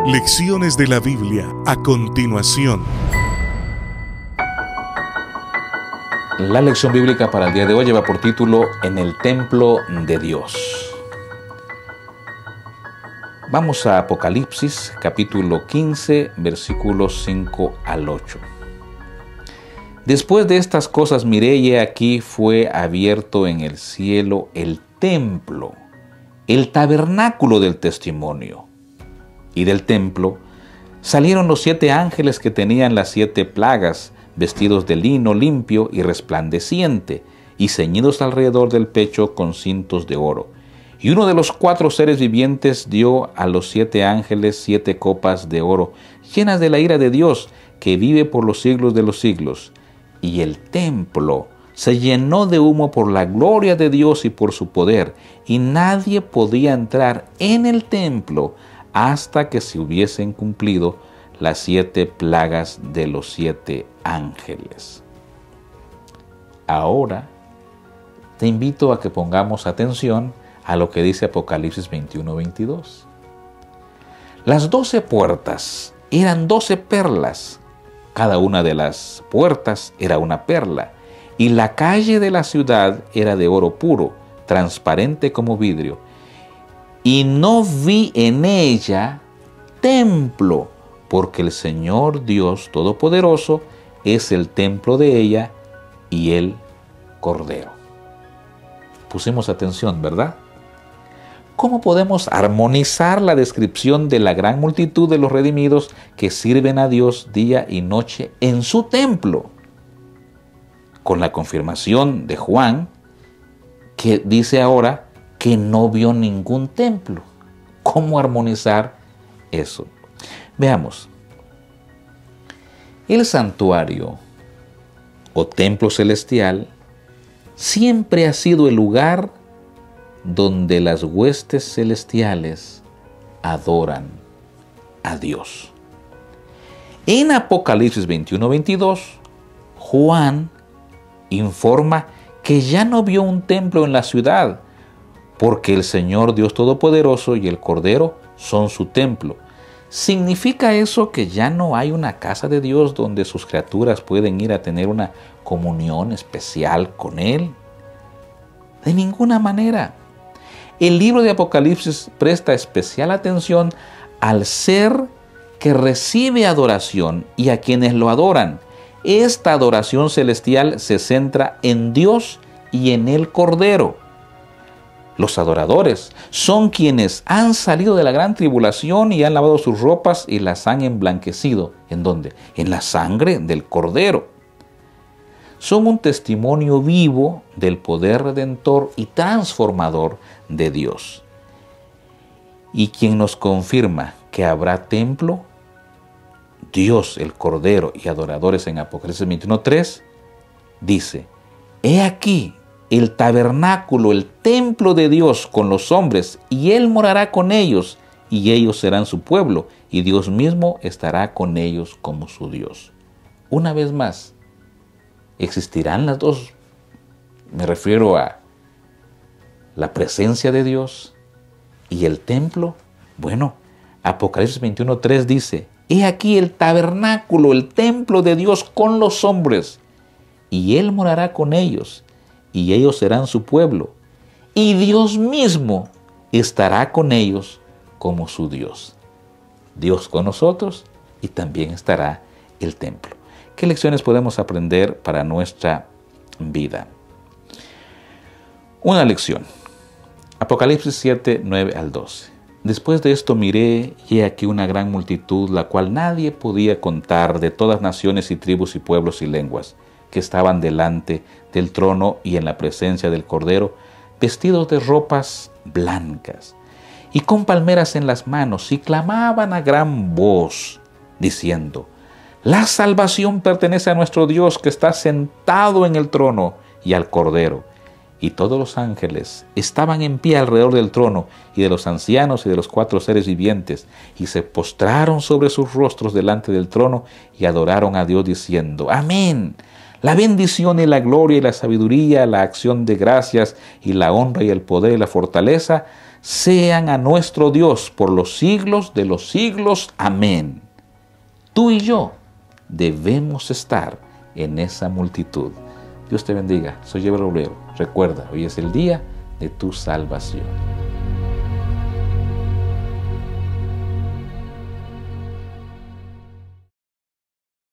Lecciones de la Biblia a continuación. La lección bíblica para el día de hoy lleva por título En el templo de Dios. Vamos a Apocalipsis, capítulo 15, versículos 5 al 8. Después de estas cosas miré y he aquí fue abierto en el cielo el templo, el tabernáculo del testimonio. Y del templo salieron los 7 ángeles que tenían las 7 plagas, vestidos de lino limpio y resplandeciente, y ceñidos alrededor del pecho con cintos de oro. Y uno de los 4 seres vivientes dio a los 7 ángeles 7 copas de oro, llenas de la ira de Dios, que vive por los siglos de los siglos. Y el templo se llenó de humo por la gloria de Dios y por su poder, y nadie podía entrar en el templo hasta que se hubiesen cumplido las 7 plagas de los 7 ángeles. Ahora te invito a que pongamos atención a lo que dice Apocalipsis 21-22. Las 12 puertas eran 12 perlas, cada una de las puertas era una perla, y la calle de la ciudad era de oro puro, transparente como vidrio. Y no vi en ella templo, porque el Señor Dios Todopoderoso es el templo de ella y el Cordero. Pusimos atención, ¿verdad? ¿Cómo podemos armonizar la descripción de la gran multitud de los redimidos que sirven a Dios día y noche en su templo? Con la confirmación de Juan, que dice ahora que no vio ningún templo. ¿Cómo armonizar eso? Veamos. El santuario o templo celestial siempre ha sido el lugar donde las huestes celestiales adoran a Dios. En Apocalipsis 21-22, Juan informa que ya no vio un templo en la ciudad, porque el Señor Dios Todopoderoso y el Cordero son su templo. ¿Significa eso que ya no hay una casa de Dios donde sus criaturas pueden ir a tener una comunión especial con Él? De ninguna manera. El libro de Apocalipsis presta especial atención al ser que recibe adoración y a quienes lo adoran. Esta adoración celestial se centra en Dios y en el Cordero. Los adoradores son quienes han salido de la gran tribulación y han lavado sus ropas y las han emblanquecido. ¿En dónde? En la sangre del Cordero. Son un testimonio vivo del poder redentor y transformador de Dios. ¿Y quien nos confirma que habrá templo? Dios, el Cordero y adoradores en Apocalipsis 21:3 dice: He aquí el tabernáculo, el templo de Dios con los hombres, y Él morará con ellos, y ellos serán su pueblo, y Dios mismo estará con ellos como su Dios. Una vez más, ¿existirán las dos? Me refiero a la presencia de Dios y el templo. Bueno, Apocalipsis 21:3 dice: He aquí el tabernáculo, el templo de Dios con los hombres, y Él morará con ellos, y ellos serán su pueblo, y Dios mismo estará con ellos como su Dios. Dios con nosotros, y también estará el templo. ¿Qué lecciones podemos aprender para nuestra vida? Una lección. Apocalipsis 7, 9 al 12. Después de esto miré, y he aquí una gran multitud, la cual nadie podía contar, de todas naciones y tribus y pueblos y lenguas, que estaban delante del trono y en la presencia del Cordero, vestidos de ropas blancas, y con palmeras en las manos, y clamaban a gran voz, diciendo: La salvación pertenece a nuestro Dios, que está sentado en el trono, y al Cordero. Y todos los ángeles estaban en pie alrededor del trono, y de los ancianos y de los 4 seres vivientes, y se postraron sobre sus rostros delante del trono, y adoraron a Dios diciendo: Amén. La bendición y la gloria y la sabiduría, la acción de gracias y la honra y el poder y la fortaleza sean a nuestro Dios por los siglos de los siglos. Amén. Tú y yo debemos estar en esa multitud. Dios te bendiga. Soy Eber Obrero. Recuerda, hoy es el día de tu salvación.